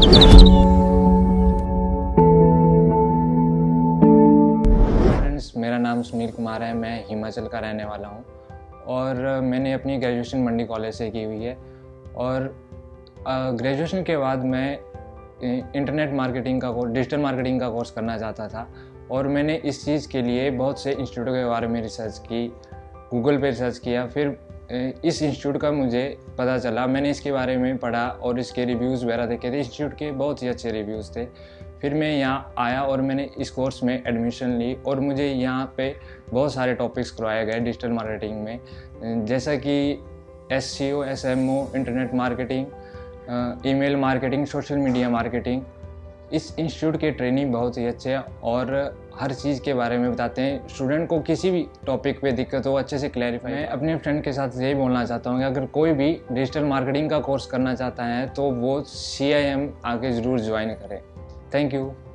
Friends, मेरा नाम सुनील कुमार है। मैं हिमाचल का रहने वाला हूँ और मैंने अपनी ग्रेजुएशन मंडी कॉलेज से की हुई है। और ग्रेजुएशन के बाद मैं इंटरनेट मार्केटिंग का कोर्स, डिजिटल मार्केटिंग का कोर्स करना चाहता था। और मैंने इस चीज़ के लिए बहुत से इंस्टीट्यूट के बारे में रिसर्च की, गूगल पे रिसर्च किया। फिर इस इंस्टीट्यूट का मुझे पता चला, मैंने इसके बारे में पढ़ा और इसके रिव्यूज़ वगैरह देखे थे। इंस्टीट्यूट के बहुत ही अच्छे रिव्यूज़ थे। फिर मैं यहाँ आया और मैंने इस कोर्स में एडमिशन ली और मुझे यहाँ पे बहुत सारे टॉपिक्स करवाए गए डिजिटल मार्केटिंग में, जैसा कि SEO, SMO, internet marketing, email marketing, social media marketing. इस इंस्टीट्यूट के ट्रेनिंग बहुत ही अच्छे हैं और हर चीज़ के बारे में बताते हैं। स्टूडेंट को किसी भी टॉपिक पे दिक्कत हो अच्छे से क्लैरिफाई। मैं अपने फ्रेंड के साथ यही बोलना चाहता हूँ कि अगर कोई भी डिजिटल मार्केटिंग का कोर्स करना चाहता है तो वो CIM आके ज़रूर ज्वाइन करें। Thank you.